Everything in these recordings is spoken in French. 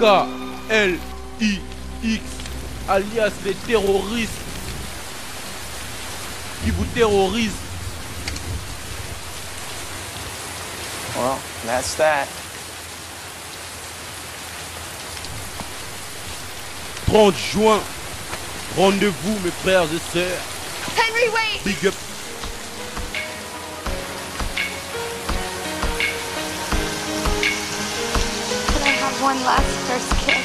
KLIX, alias les terroristes qui vous terrorisent. Well, that's that. 30 juin, rendez-vous mes frères et sœurs. Henry, wait! Big up. Can I have one last first kiss?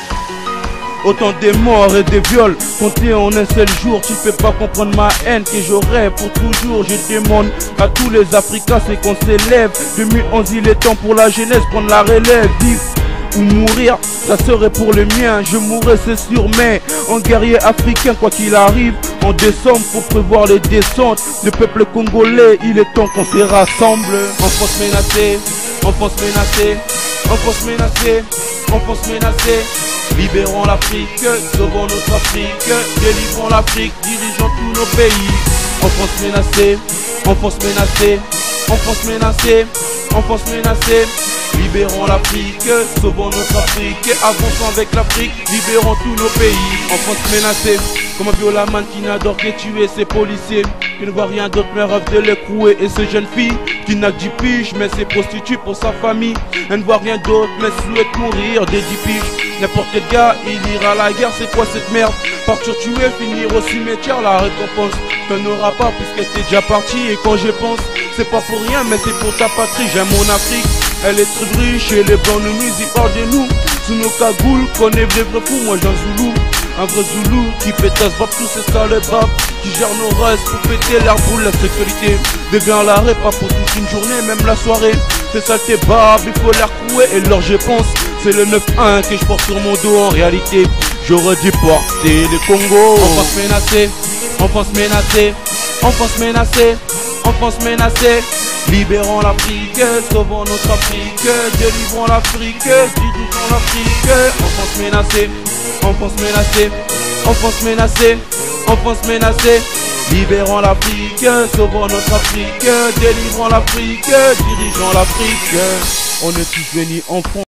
Autant des morts et des viols comptés en un seul jour. Tu peux pas comprendre ma haine que j'aurai pour toujours. Je demande à tous les Africains c'est qu'on s'élève. 2011 il est temps pour la jeunesse prendre la relève. Vivre ou mourir, ça serait pour le mien. Je mourrai c'est sûr, mais en guerrier africain quoi qu'il arrive. En décembre faut prévoir les descentes. Le peuple congolais, il est temps qu'on se rassemble. Enfance menacée, enfance menacée, enfance menacée, enfance menacée. Libérons l'Afrique, sauvons notre Afrique, délivrons l'Afrique, dirigeons tous nos pays. Enfance menacée, enfance menacée, enfance menacée, enfance menacée. Libérons l'Afrique, sauvons notre Afrique, avançons avec l'Afrique, libérons tous nos pays. Enfance menacée, comme un violaman qui n'adore que tuer ses policiers, qui ne voit rien d'autre mais rêve de l'écrouer. Et ces jeunes filles qui n'a que 10 piges mais se prostitue pour sa famille. Elle ne voit rien d'autre mais souhaite mourir des 10 piges. N'importe quel gars, il ira à la guerre, c'est quoi cette merde? Partir tuer, finir au cimetière, la récompense t'en auras pas puisque t'es déjà parti. Et quand je pense, c'est pas pour rien mais c'est pour ta patrie. J'aime mon Afrique, elle est très riche et les blancs nous nuisent, ils parlent de nous sous nos cagoules, qu'on est vrai fou, moi j'ai un Zoulou. Un vrai Zoulou qui pétasse pas tous ces sales babes, qui gère nos restes pour péter l'air boule. La sécurité devient l'arrêt, pas pour toute une journée, même la soirée. C'est ça tes babes, il faut l'air couer. Et alors je pense, c'est le 9-1 que je porte sur mon dos. En réalité, j'aurais dû porter le Congo. Enfance menacée, enfance menacée, enfance menacée, enfance menacée. Libérons l'Afrique, sauvons notre Afrique, délivrons l'Afrique, dirigeons l'Afrique. Enfance menacée, enfance menacée, enfance menacée, enfance menacée. Libérons l'Afrique, sauvons notre Afrique, délivrons l'Afrique, dirigeons l'Afrique. On est tous venus en France.